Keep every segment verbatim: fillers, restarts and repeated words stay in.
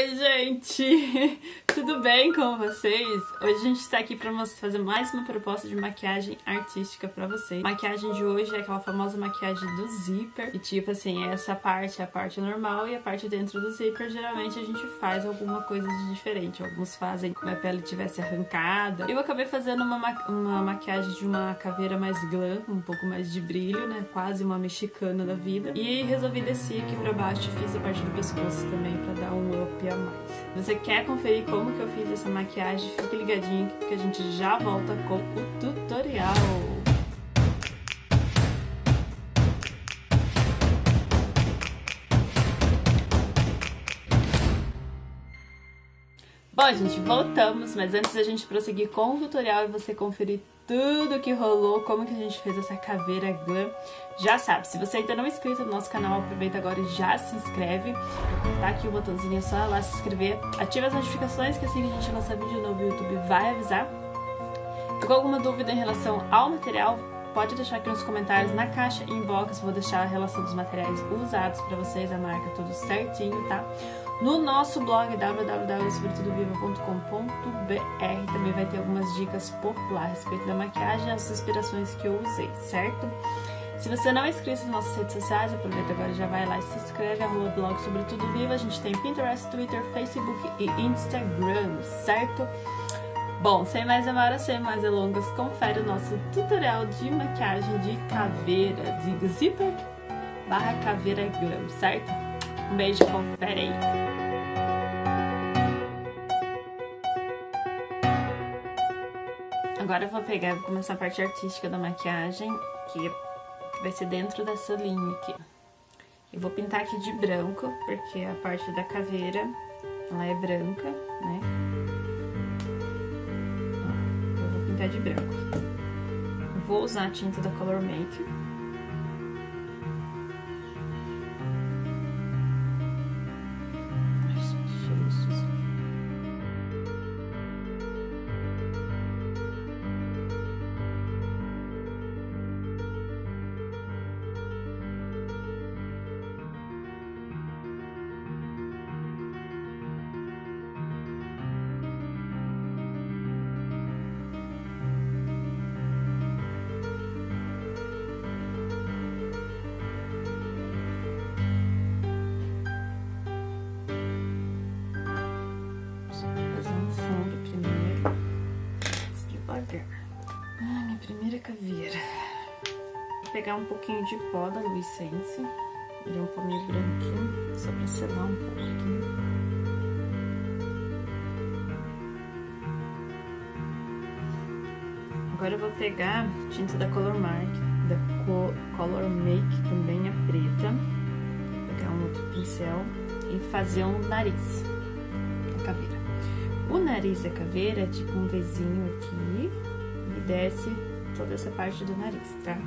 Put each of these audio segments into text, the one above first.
Oi, gente! Tudo bem com vocês? Hoje a gente tá aqui pra fazer mais uma proposta de maquiagem artística pra vocês. A maquiagem de hoje é aquela famosa maquiagem do zíper. E tipo assim, essa parte é a parte normal e a parte dentro do zíper, geralmente a gente faz alguma coisa de diferente. Alguns fazem como a pele tivesse arrancada. Eu acabei fazendo uma, ma uma maquiagem de uma caveira mais glam, um pouco mais de brilho, né? Quase uma mexicana da vida. E resolvi descer aqui pra baixo e fiz a parte do pescoço também pra dar um up a mais. Se você quer conferir como que eu fiz essa maquiagem, fique ligadinho que a gente já volta com o tutorial. Bom, gente, voltamos, mas antes da gente prosseguir com o tutorial e você conferir tudo que rolou, como que a gente fez essa caveira glam, já sabe, se você ainda não é inscrito no nosso canal, aproveita agora e já se inscreve. Tá aqui o botãozinho, é só ir lá se inscrever. Ative as notificações que assim que a gente lançar vídeo novo, o YouTube vai avisar. Ficou alguma dúvida em relação ao material? Pode deixar aqui nos comentários, na caixa inbox, vou deixar a relação dos materiais usados pra vocês, a marca tudo certinho, tá? No nosso blog w w w ponto sobretudoviva ponto com ponto b r também vai ter algumas dicas por lá a respeito da maquiagem e as inspirações que eu usei, certo? Se você não é inscrito nas nossas redes sociais, aproveita agora e já vai lá e se inscreve, arroba blog Sobretudo Viva. A gente tem Pinterest, Twitter, Facebook e Instagram, certo? Bom, sem mais demoras, sem mais delongas, confere o nosso tutorial de maquiagem de caveira, de zíper barra caveira glam, certo? Um beijo, confere aí! Agora eu vou pegar, vou começar a parte artística da maquiagem, que vai ser dentro dessa linha aqui. Eu vou pintar aqui de branco, porque a parte da caveira, ela é branca, né? Eu vou pintar de branco. Eu vou usar a tinta da Color Make. Ah, minha primeira caveira. Vou pegar um pouquinho de pó da Luisense. Ele é um pó meio branquinho, só pra selar um pouquinho. Agora eu vou pegar tinta da Color Make, da Co Color Make, também a preta. Vou pegar um outro pincel e fazer um nariz da caveira. O nariz da caveira é tipo um Vzinho aqui e desce toda essa parte do nariz, tá?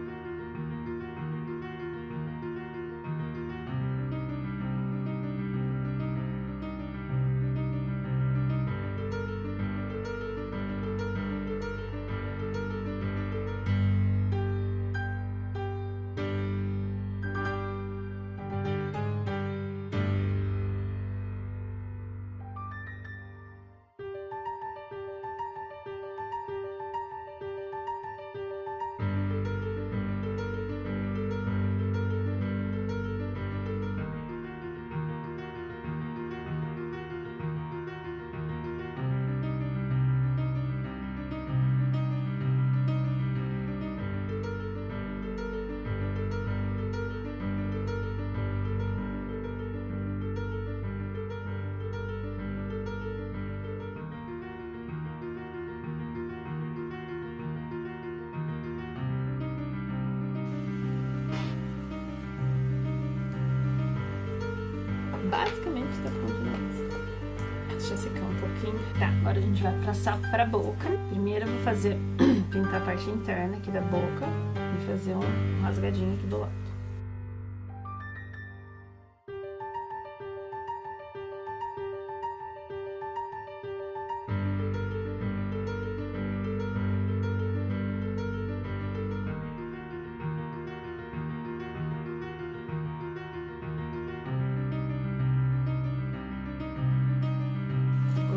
Basicamente tá pronto o nariz. Deixa secar um pouquinho. Tá, agora a gente vai passar pra boca. Primeiro eu vou fazer, pintar a parte interna aqui da boca e fazer um rasgadinho aqui do lado.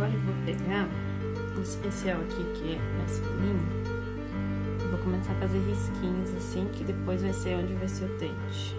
Agora eu vou pegar esse pincel aqui, que é mais fininho. Eu vou começar a fazer risquinhos assim, que depois vai ser onde vai ser o dente.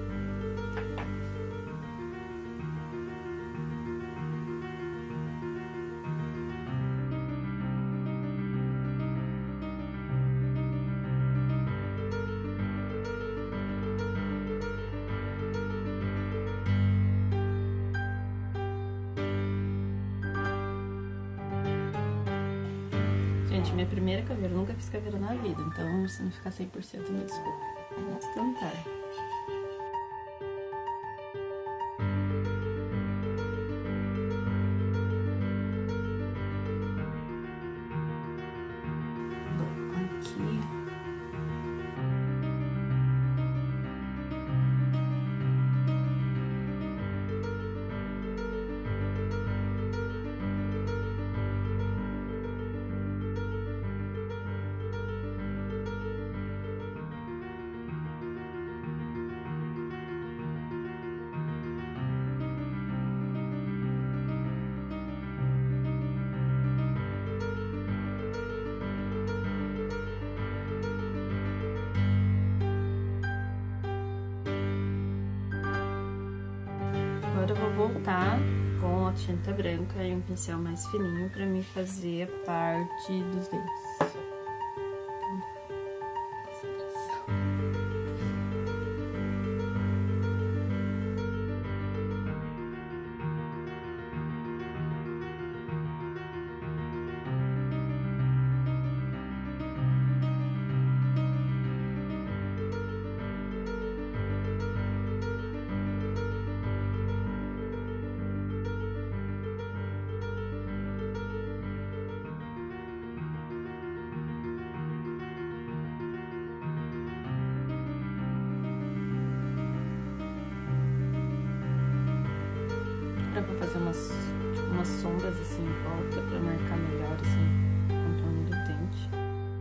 Gente, minha primeira caveira, eu nunca fiz caveira na vida, então se não ficar cem por cento, me desculpa. Vamos tentar. Bom, aqui... Agora eu vou voltar com a tinta branca e um pincel mais fininho pra mim fazer a parte dos dentes. Eu vou fazer umas, tipo, umas sombras assim em volta pra marcar melhor assim o contorno do dente.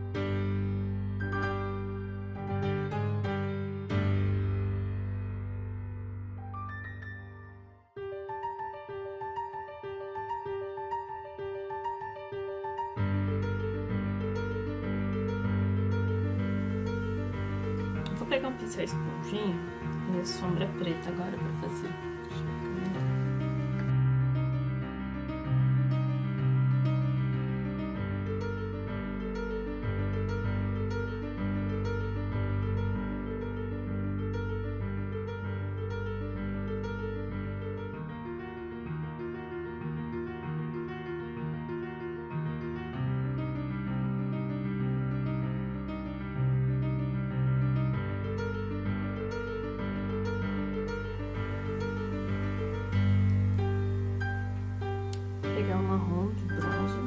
Vou pegar um pincel esponjinha e a sombra preta agora pra fazer. Deixa eu ficar melhor. Pegar um marrom de bronze.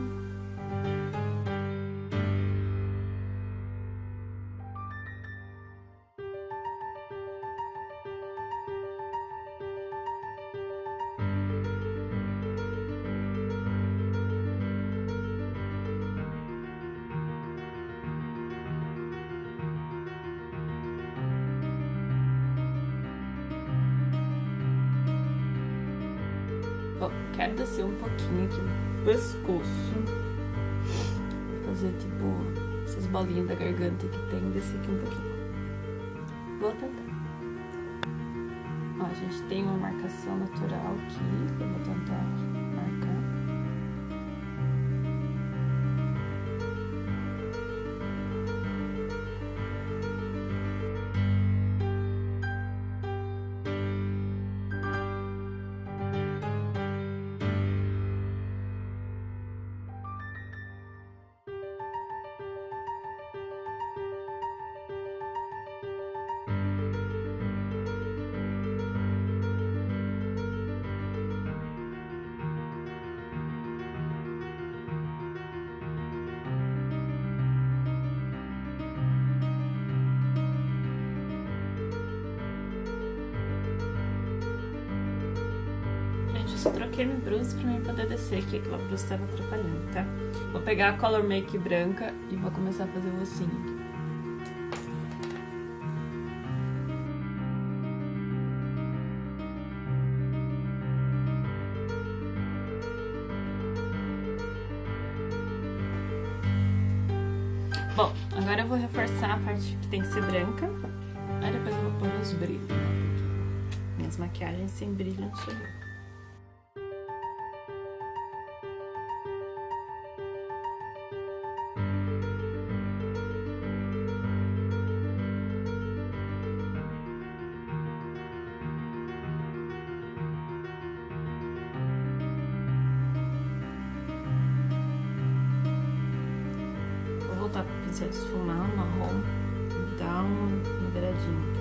Bom, quero descer um pouquinho aqui no pescoço. Vou fazer tipo essas bolinhas da garganta que tem, descer aqui um pouquinho. Vou tentar. Ó, a gente tem uma marcação natural aqui, que eu vou tentar marcar. Só troquei minha blusa pra mim poder descer, que aquela blusa tava atrapalhando, tá? Vou pegar a Color Make branca e vou começar a fazer o ossinho aqui. Bom, agora eu vou reforçar a parte que tem que ser branca. Aí depois eu vou pôr os brilhos, né? Porque minhas maquiagens sem brilho não sou eu. Voltar para o pincel de esfumar, marrom, e dar uma moderadinha.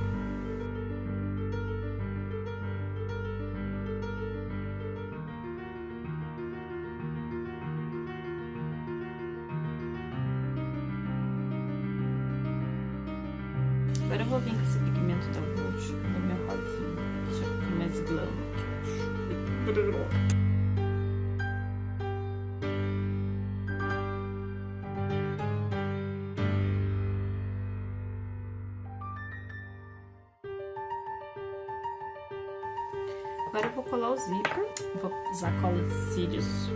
Agora eu vou vir com esse pigmento da Vult, no meu rosinha, que já fica mais glow, que eu acho. Agora eu vou colar o zíper, vou usar cola de cílios.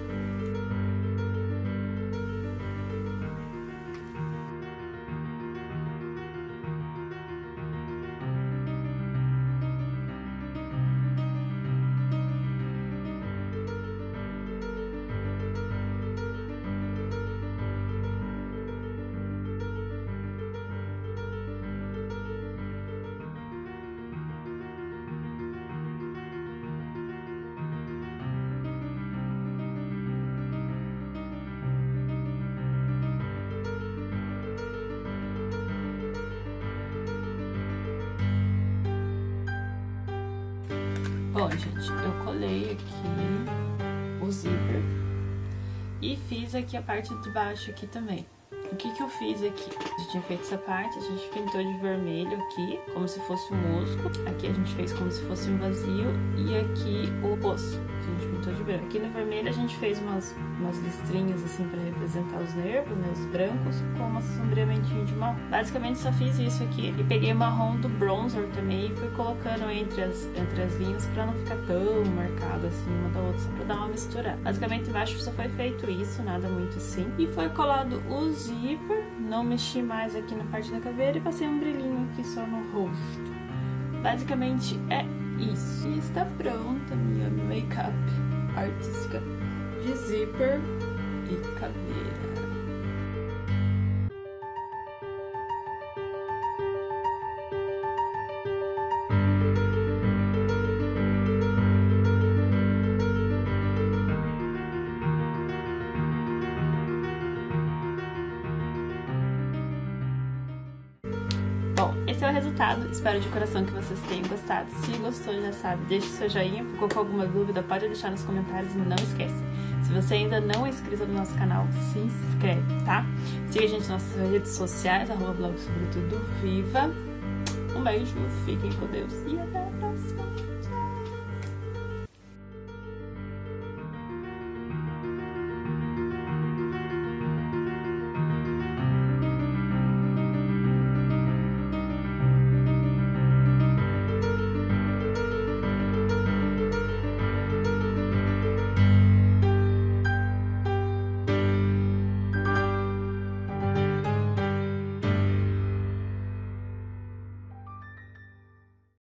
Bom, gente, eu colei aqui o zíper e fiz aqui a parte de baixo aqui também. O que que eu fiz aqui? A gente tinha feito essa parte, a gente pintou de vermelho aqui, como se fosse um musgo. Aqui a gente fez como se fosse um vazio e aqui o osso, que a gente pintou de branco. Aqui no vermelho a gente fez umas, umas listrinhas assim pra representar os nervos, né, os brancos, com uma sombreamentinho de marrom. Basicamente só fiz isso aqui e peguei o marrom do bronzer também e fui colocando entre as, entre as linhas pra não ficar tão marcado assim uma da outra, só pra dar uma misturada. Basicamente embaixo só foi feito isso, nada muito assim. E foi colado o zíper, não mexi mais aqui na parte da caveira e passei um brilhinho aqui só no rosto. Basicamente é isso. E está pronta a minha make-up artística de zíper e caveira. Bom, esse é o resultado, espero de coração que vocês tenham gostado. Se gostou, já sabe, deixe seu joinha, ficou com alguma dúvida, pode deixar nos comentários e não esquece. Se você ainda não é inscrito no nosso canal, se inscreve, tá? Siga a gente nas nossas redes sociais, arroba blog sobretudo viva. Um beijo, fiquem com Deus e até!